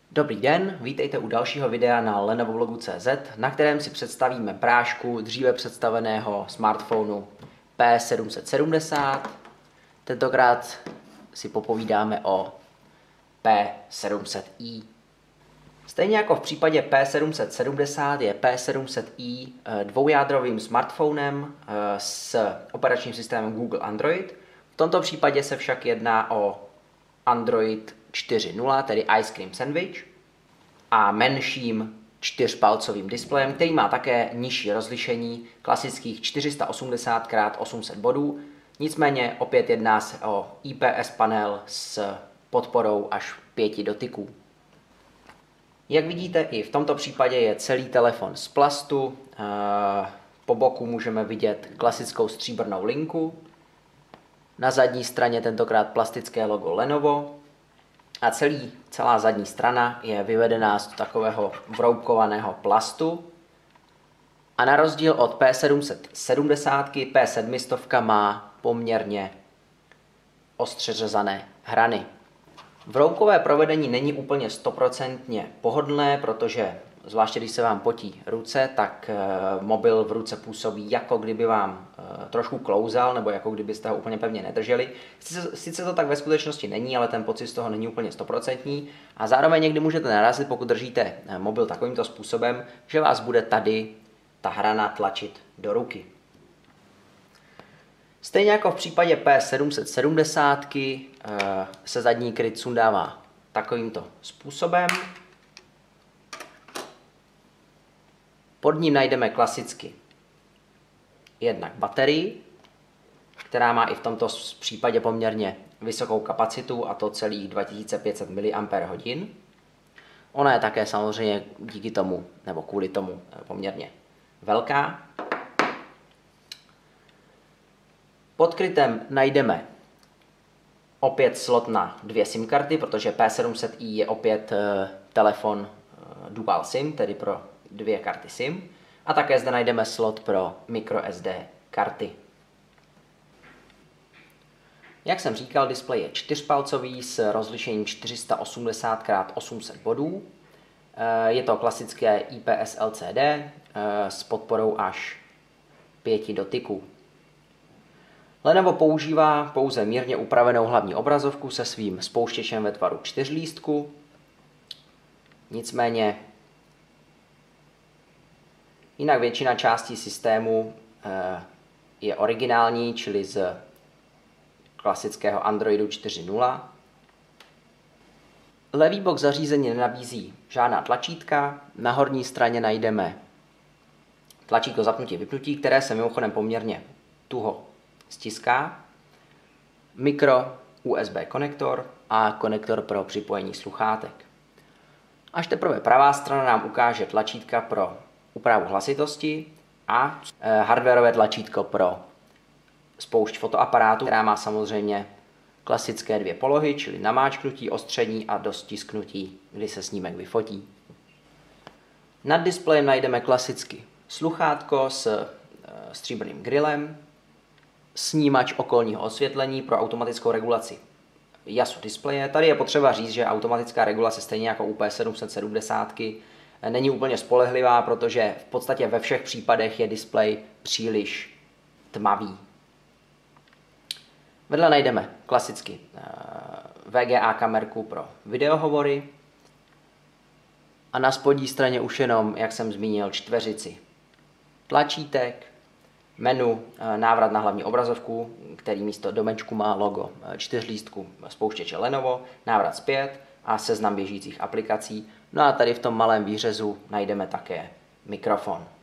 Dobrý den, vítejte u dalšího videa na lenovoblogu.cz, na kterém si představíme prášku dříve představeného smartphonu P770. Tentokrát si popovídáme o P700i. Stejně jako v případě P770 je P700i dvoujádrovým smartphonem s operačním systémem Google Android. V tomto případě se však jedná o Android 4.0, tedy Ice Cream Sandwich, a menším čtyřpalcovým displejem, který má také nižší rozlišení, klasických 480x800 bodů. Nicméně opět jedná se o IPS panel s podporou až 5 dotyků. Jak vidíte, i v tomto případě je celý telefon z plastu. Po boku můžeme vidět klasickou stříbrnou linku. Na zadní straně tentokrát plastické logo Lenovo. A celá zadní strana je vyvedená z takového vroubkovaného plastu. A na rozdíl od P770, P700 má poměrně ostře řezané hrany. Vroubkové provedení není úplně 100% pohodlné, protože zvláště když se vám potí ruce, tak mobil v ruce působí, jako kdyby vám trošku klouzal, nebo jako kdybyste ho úplně pevně nedrželi. Sice to tak ve skutečnosti není, ale ten pocit z toho není úplně 100%. A zároveň někdy můžete narazit, pokud držíte mobil takovýmto způsobem, že vás bude tady ta hrana tlačit do ruky. Stejně jako v případě P770 se zadní kryt sundává takovýmto způsobem. Pod ním najdeme klasicky jednak baterii, která má i v tomto případě poměrně vysokou kapacitu, a to celých 2500 mAh. Ona je také samozřejmě díky tomu, nebo kvůli tomu poměrně velká. Pod krytem najdeme opět slot na 2 SIM karty, protože P700i je opět telefon Dual SIM, tedy pro 2 karty SIM. A také zde najdeme slot pro microSD karty. Jak jsem říkal, displej je čtyřpalcový s rozlišením 480x800 bodů. Je to klasické IPS LCD s podporou až 5 dotyků. Lenovo používá pouze mírně upravenou hlavní obrazovku se svým spouštěčem ve tvaru čtyřlístku. Nicméně jinak většina částí systému je originální, čili z klasického Androidu 4.0. Levý bok zařízení nenabízí žádná tlačítka. Na horní straně najdeme tlačítko zapnutí vypnutí, které se mimochodem poměrně tuho stiská, mikro USB konektor a konektor pro připojení sluchátek. Až teprve pravá strana nám ukáže tlačítka pro úpravu hlasitosti a hardwareové tlačítko pro spoušť fotoaparátu, která má samozřejmě klasické 2 polohy, čili namáčknutí, ostření a dostisknutí, kdy se snímek vyfotí. Nad displejem najdeme klasicky sluchátko s stříbrným grillem, snímač okolního osvětlení pro automatickou regulaci jasu displeje. Tady je potřeba říct, že automatická regulace stejně jako u P770 není úplně spolehlivá, protože v podstatě ve všech případech je displej příliš tmavý. Vedle najdeme klasicky VGA kamerku pro videohovory a na spodní straně už jenom, jak jsem zmínil, čtveřici tlačítek, menu, návrat na hlavní obrazovku, který místo domečku má logo čtyřlístku spouštěče Lenovo, návrat zpět a seznam běžících aplikací. No a tady v tom malém výřezu najdeme také mikrofon.